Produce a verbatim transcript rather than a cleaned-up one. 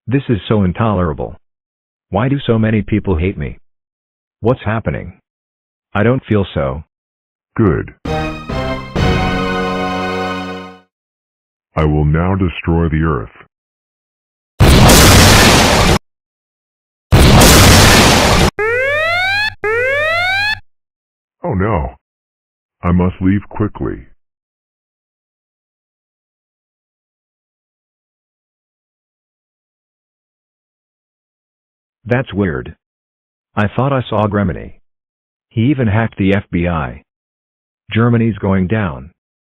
This is so intolerable. Why do so many people hate me? What's happening? I don't feel so Good. I will now destroy the earth. Oh no. I must leave quickly. That's weird. I thought I saw Gremini. He even hacked the F B I. Germany's going down.